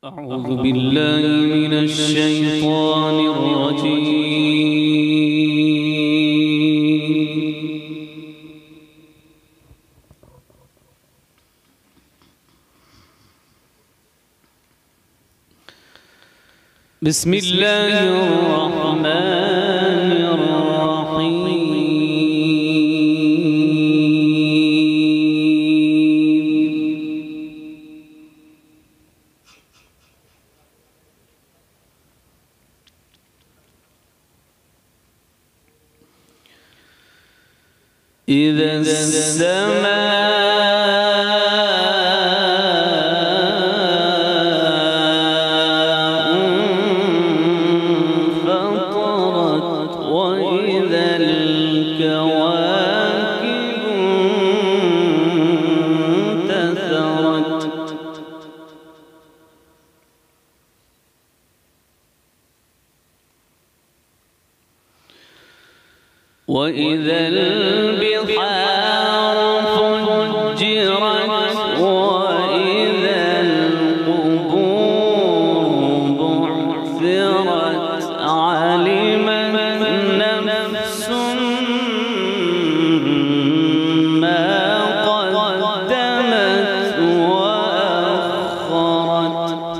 أعوذ بالله من الشيطان الرجيم. بسم الله الرحمن الرحيم. إذا السماء انفطرت وإذا الكواكب انتثرت وإذا البحار فجرت وإذا القبور بعثرت علمت نفس ما قدمت وأخرت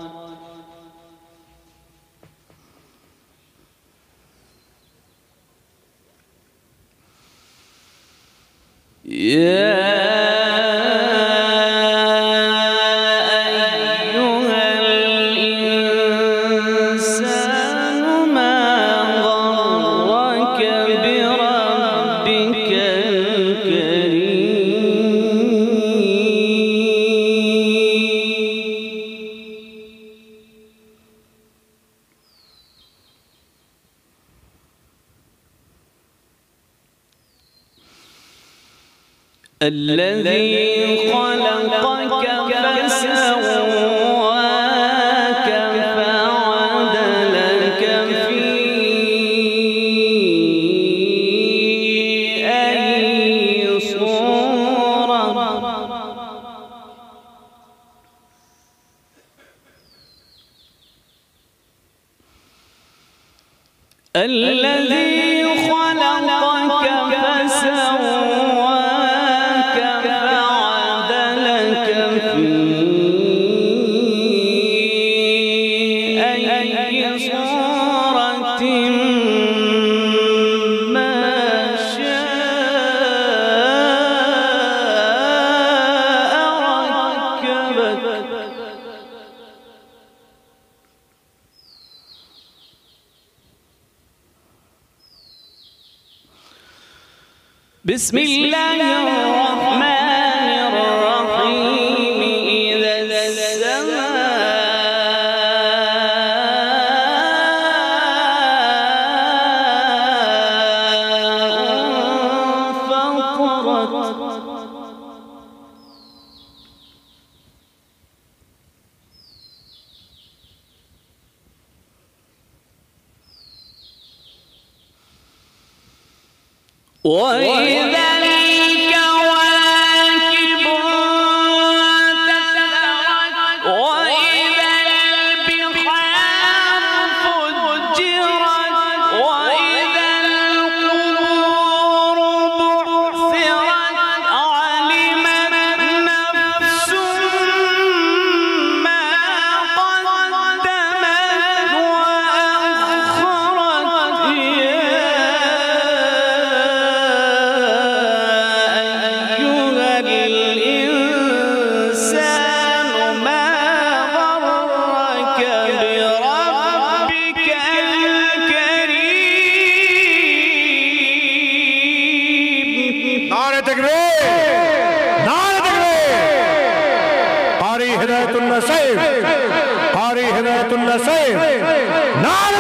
يا أيها الإنسان ما غرك بربك الذي خلقك فسواك فعدلك في أي صورة الذي خلقك فسواك فعدلك في أي صورة ما شاء ركبك بسم الله الرحمن الرحيم. إذا السماء انفطرت وإذا الكواكب انتثرت وإذا البحار فجرت وإذا القبور بعثرت علمت نفس ما قدمت وأخرت. قاری ہدایت النصیب نعرہ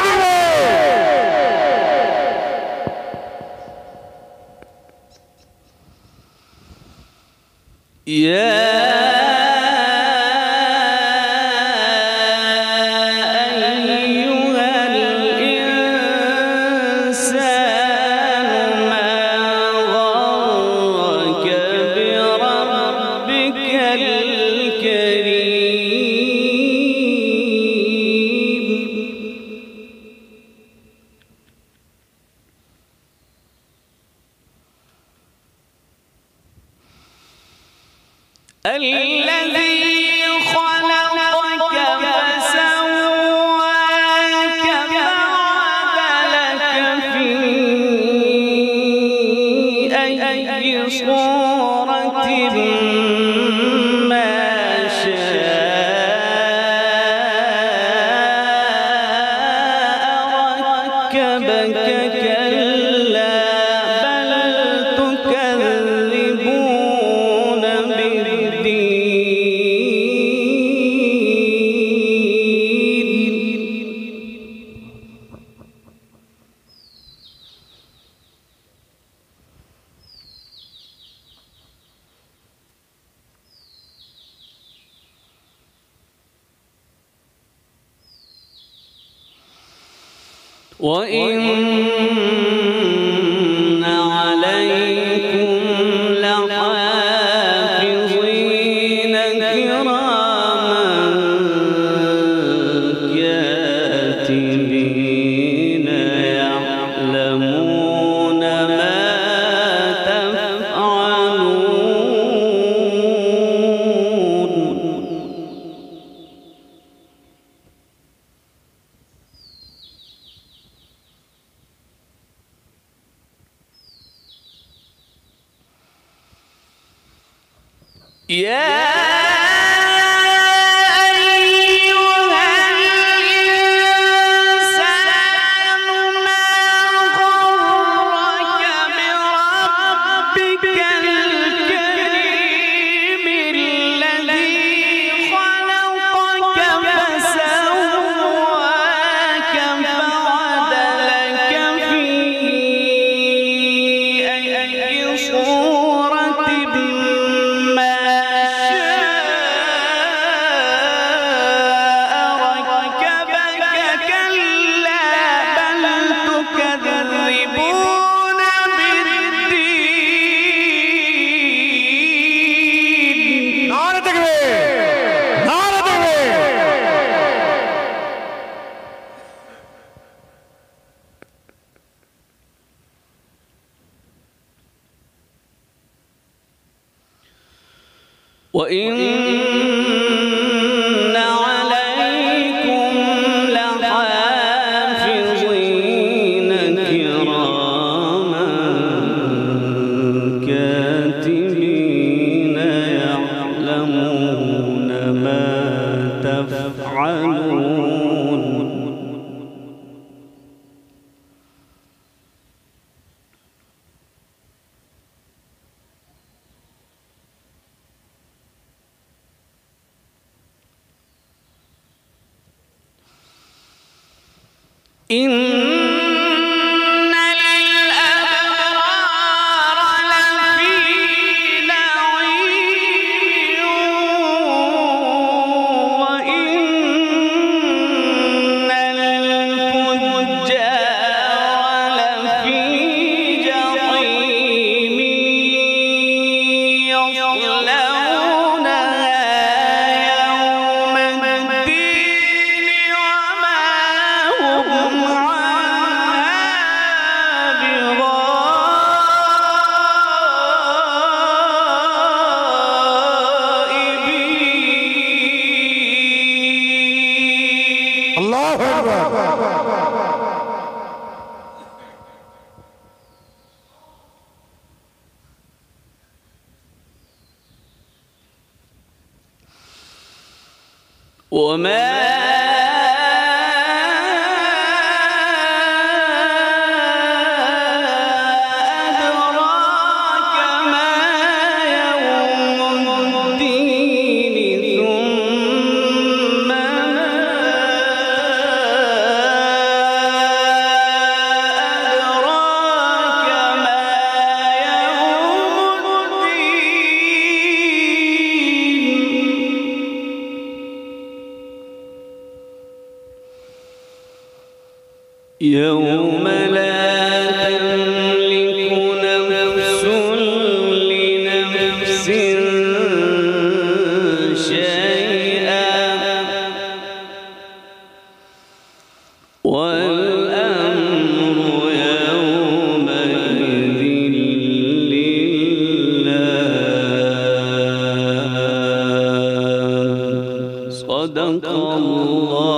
الكريم وإن عليكم لحافظين كراما كاتبين يعلمون ما يا أيها الإنسان ما غرك بربك الكريم الذي خلقك فسواك فعدلك في أي صورة وإن عليكم لحافظين كراما كاتبين يعلمون ما تفعلون إن الأبرار لفي نعيم وإن الفجار لفي جحيم يصلونها يوم الدين وما هم الله أكبر. وما أدراك ما يوم الدين ثم ما أدراك ما يوم الدين يوم لا تملك نفس لنفس شيئا والأمر يومئذ لله. صدق الله.